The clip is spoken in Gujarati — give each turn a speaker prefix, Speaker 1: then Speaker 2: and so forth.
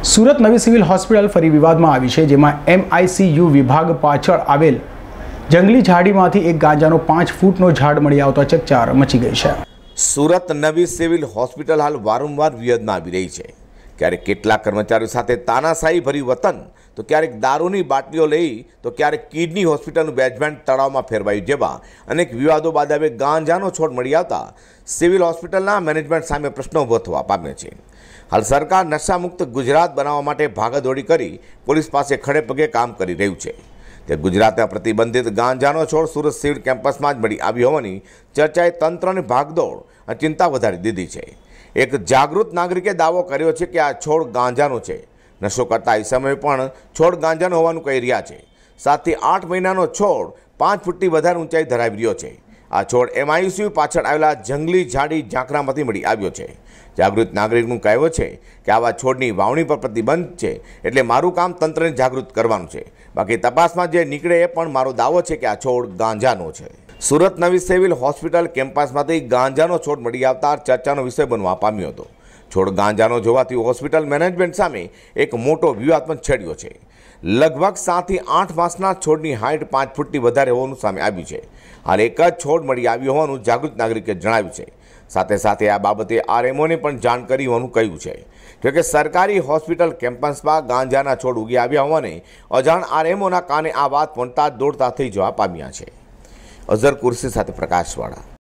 Speaker 1: સુરત નવી સિવિલ હોસ્પિટલ ફરી વિવાદમાં આવી છે, જેમાં MICU વિભાગ પાછળ આવેલ જંગલી ઝાડીમાંથી એક ગાંજાનો 5 ફૂટનો ઝાડ મળી આવતા ચકચાર મચી ગઈ છે।
Speaker 2: સુરત નવી સિવિલ હોસ્પિટલ હાલ વારંવાર વિવાદમાં આવી રહી છે। ક્યારેક કેટલાક કર્મચારીઓ સાથે તાનાશાહી ભર્યું વર્તન, તો ક્યારેક દારૂની બાટલીઓ લઈ, તો ક્યારેક કિડની હોસ્પિટલનું બેઝમેન્ટ તળાવમાં ફેરવાયું જેવા અનેક વિવાદો બાદ હવે ગાંજાનો છોડ મળી આવતા સિવિલ હોસ્પિટલના મેનેજમેન્ટ સામે પ્રશ્નો ઊભો થવા પામ્યા છે। હાલ સરકાર નશામુક્ત ગુજરાત બનાવવા માટે ભાગદોડી કરી પોલીસ પાસે ખડે પગે કામ કરી રહ્યું છે। તે ગુજરાતના પ્રતિબંધિત ગાંજાનો છોડ સુરત સિવિલ કેમ્પસમાં જ મળી આવ્યો હોવાની ચર્ચાએ તંત્રની ભાગદોડ અને ચિંતા વધારી દીધી છે। એક જાગૃત નાગરિકે દાવો કર્યો છે કે આ છોડ ગાંજાનો છે। નશો કરતા સમયે પણ છોડ ગાંજાનો હોવાનું કહી રહ્યા છે। 7 થી 8 મહિનાનો છોડ 5 ફૂટથી વધારે ઊંચાઈ ધરાવી રહ્યો છે। આ છોડ MICU પાછળ આવેલા જંગલી ઝાડી ઝાંખરામાંથી મળી આવ્યો છે। જાગૃત નાગરિકનું કહેવું છે કે આવા છોડની વાવણી પર પ્રતિબંધ છે, એટલે મારું કામ તંત્રને જાગૃત કરવાનું છે। બાકી તપાસમાં જે નીકળે એ પણ મારો દાવો છે કે આ છોડ ગાંજાનો છે। સુરત નવી સિવિલ હોસ્પિટલ કેમ્પસમાંથી ગાંજાનો છોડ મળી આવતા ચર્ચાનો વિષય બનવા પામ્યો હતો। છોડ ગાંજાનો જોવાથી હોસ્પિટલ મેનેજમેન્ટ સામે એક મોટો વિવાદ પણ છેડ્યો છે। લગભગ 7 થી 8 માસના છોડની હાઇટ 5 ફૂટથી વધારે હોવાનું સામે આવ્યું છે। હાલ એક જ છોડ મળી આવ્યો હોવાનું જાગૃત નાગરિકે જણાવ્યું છે। સાથે સાથે આ બાબતે RMOને પણ જાણ કરી હોવાનું કહ્યું છે। જોકે સરકારી હોસ્પિટલ કેમ્પસમાં ગાંજાના છોડ ઉગી આવ્યા હોવાને અજાણ RMOના કાને આ વાત પહોંચતા દોડતા થઈ જવા પામ્યા છે। અઝર કુર્સી સાથે પ્રકાશવાળા।